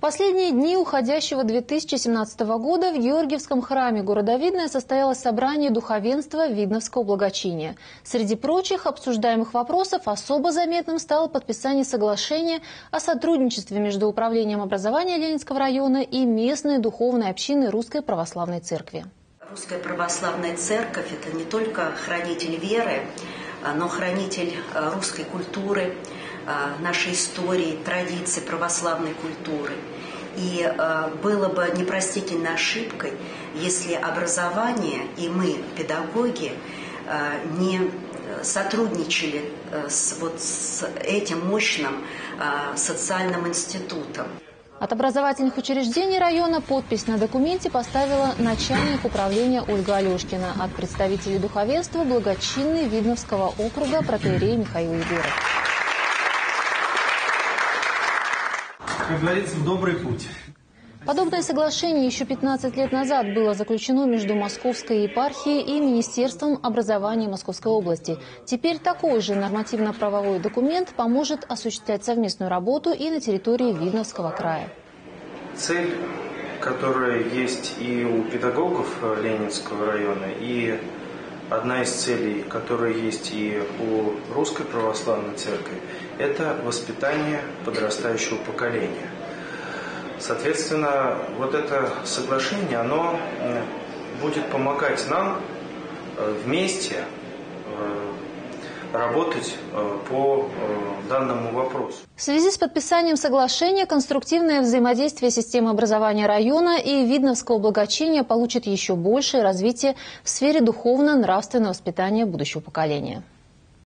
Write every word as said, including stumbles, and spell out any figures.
последние дни уходящего две тысячи семнадцатого года в Георгиевском храме города Видное состоялось собрание духовенства Видновского благочиния. Среди прочих обсуждаемых вопросов особо заметным стало подписание соглашения о сотрудничестве между Управлением образования Ленинского района и местной духовной общиной Русской Православной Церкви. Русская Православная Церковь – это не только хранитель веры, но хранитель русской культуры, нашей истории, традиций православной культуры. И было бы непростительной ошибкой, если образование и мы, педагоги, не сотрудничали с, вот, с этим мощным социальным институтом. От образовательных учреждений района подпись на документе поставила начальник управления Ольга Алешкина, от представителей духовенства благочинный Видновского округа протоиерей Михаил Егоров. Как говорится, в добрый путь. Подобное соглашение еще пятнадцать лет назад было заключено между Московской епархией и Министерством образования Московской области. Теперь такой же нормативно-правовой документ поможет осуществлять совместную работу и на территории Видновского края. Цель, которая есть и у педагогов Ленинского района, и одна из целей, которая есть и у Русской Православной Церкви, это воспитание подрастающего поколения. Соответственно, вот это соглашение, оно будет помогать нам вместе работать по данному вопросу. В связи с подписанием соглашения конструктивное взаимодействие системы образования района и Видновского благочиния получит еще большее развитие в сфере духовно-нравственного воспитания будущего поколения.